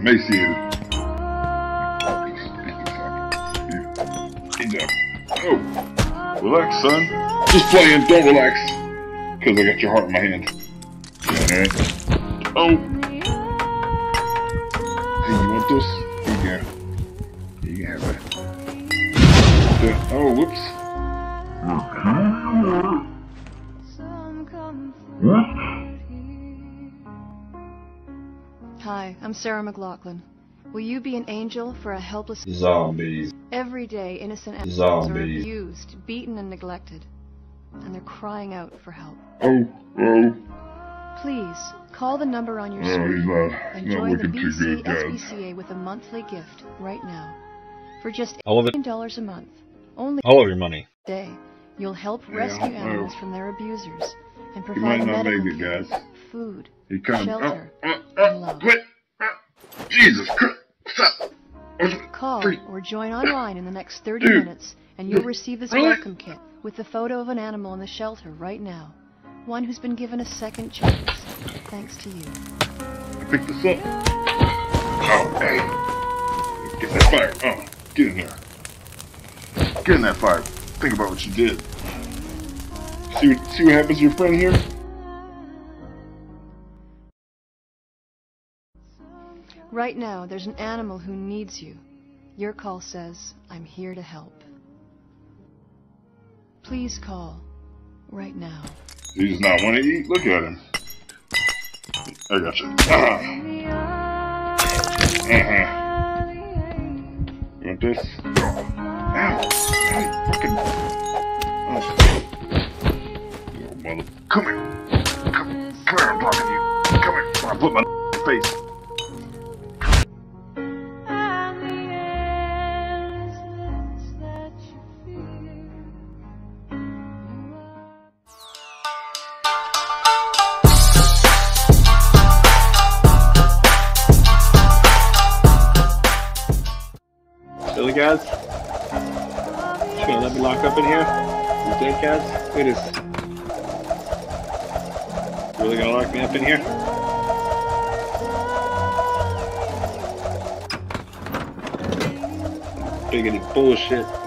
emaciated. Oh, relax, son. Just playing. Don't relax. Because I got your heart in my hand. Alright. Oh. Hey, you want this? Here you go. You can have that. Oh, whoops. Hi, I'm Sarah McLaughlin. Will you be an angel for a helpless... Zombies. Every day, innocent animals are Zombies. abused, beaten, and neglected. And they're crying out for help. Oh. Please, call the number on your Oh, screen and he's not join the looking too good, guys. SPCA with a monthly gift right now. For just All of it. $18 a month. Only All of your money. a day. You'll help rescue animals from their abusers and You provide might not medical make it, care, guys. food, He comes. shelter, and love. Quit! Jesus Christ! Stop! Call or join online in the next 30 Dude. minutes and you'll receive this Really? welcome kit with the photo of an animal in the shelter right now. One who's been given a second chance, thanks to you. Pick this up. Oh, hey. Get in that fire. Oh, get in there. Get in that fire. Think about what you did. See what happens to your friend here? Right now, there's an animal who needs you. Your call says, I'm here to help. Please call. Right now. He does not want to eat. Look at him. I got you. You want this? Ow! Hey, fucking... Oh. You mother... Come here. Come here, I'm talking to you. Come here. I'll put my face. Really, guys? You gonna let me lock up in here? You dead, guys? Look at this. You really gonna lock me up in here? Biggity bullshit.